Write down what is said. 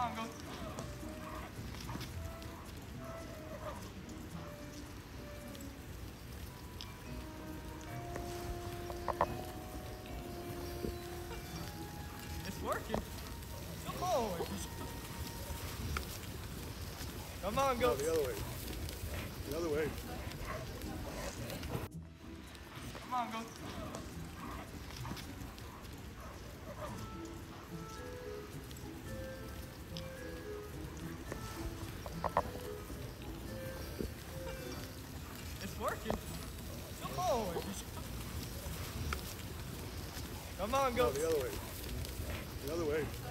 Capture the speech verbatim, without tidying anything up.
on, go. It's working. Come on. Come on, go. No, the other way. The other way. Come on, go. It's working. Come on. Come on, go. No, the other way. The other way.